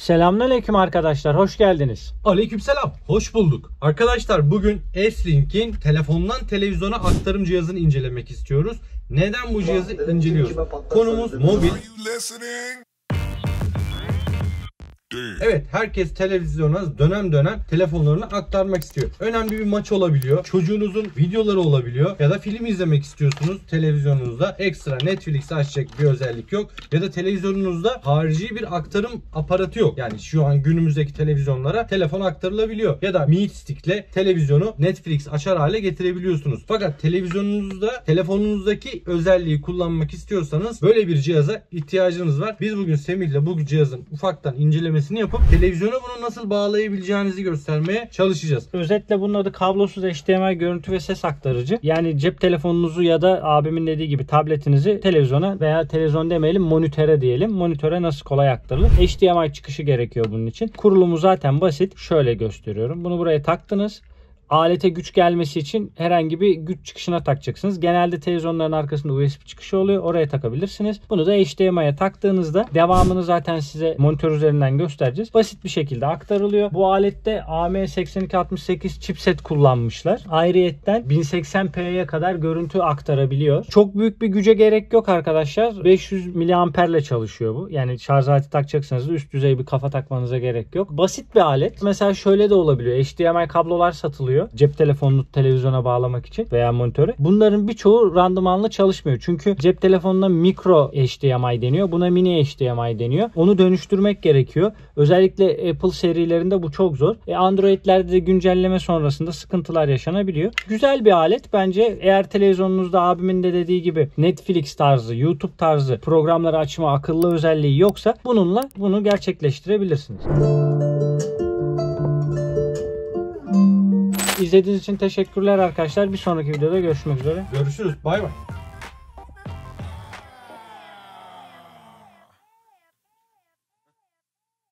Selamünaleyküm arkadaşlar, hoş geldiniz. Aleykümselam, hoş bulduk. Arkadaşlar bugün S-Link'in telefondan televizyona aktarım cihazını incelemek istiyoruz. Neden bu cihazı inceliyoruz? Konumuz mobil. Evet, herkes televizyona dönem dönem telefonlarını aktarmak istiyor. Önemli bir maç olabiliyor. Çocuğunuzun videoları olabiliyor. Ya da film izlemek istiyorsunuz televizyonunuzda. Ekstra Netflix açacak bir özellik yok. Ya da televizyonunuzda harici bir aktarım aparatı yok. Yani şu an günümüzdeki televizyonlara telefon aktarılabiliyor. Ya da Meet Stick'le televizyonu Netflix açar hale getirebiliyorsunuz. Fakat televizyonunuzda telefonunuzdaki özelliği kullanmak istiyorsanız böyle bir cihaza ihtiyacınız var. Biz bugün Semih'le bu cihazın ufaktan incelemesini yapıp televizyona bunu nasıl bağlayabileceğinizi göstermeye çalışacağız. Özetle bunun adı kablosuz HDMI görüntü ve ses aktarıcı. Yani cep telefonunuzu ya da abimin dediği gibi tabletinizi televizyona veya televizyon demeyelim monitöre diyelim. Monitöre nasıl kolay aktarılır? HDMI çıkışı gerekiyor bunun için. Kurulumu zaten basit. Şöyle gösteriyorum. Bunu buraya taktınız. Alete güç gelmesi için herhangi bir güç çıkışına takacaksınız. Genelde televizyonların arkasında USB çıkışı oluyor. Oraya takabilirsiniz. Bunu da HDMI'ye taktığınızda devamını zaten size monitör üzerinden göstereceğiz. Basit bir şekilde aktarılıyor. Bu alette AM8268 chipset kullanmışlar. Ayrıyetten 1080p'ye kadar görüntü aktarabiliyor. Çok büyük bir güce gerek yok arkadaşlar. 500 mAh ile çalışıyor bu. Yani şarj aleti takacaksanız da üst düzey bir kafa takmanıza gerek yok. Basit bir alet. Mesela şöyle de olabiliyor. HDMI kablolar satılıyor. Cep telefonunu televizyona bağlamak için veya monitöre. Bunların birçoğu randımanlı çalışmıyor. Çünkü cep telefonuna mikro HDMI deniyor. Buna mini HDMI deniyor. Onu dönüştürmek gerekiyor. Özellikle Apple serilerinde bu çok zor. Android'lerde de güncelleme sonrasında sıkıntılar yaşanabiliyor. Güzel bir alet. Bence eğer televizyonunuzda abimin de dediği gibi Netflix tarzı, YouTube tarzı programları açma akıllı özelliği yoksa bununla bunu gerçekleştirebilirsiniz. İzlediğiniz için teşekkürler arkadaşlar. Bir sonraki videoda görüşmek üzere. Görüşürüz. Bay bay.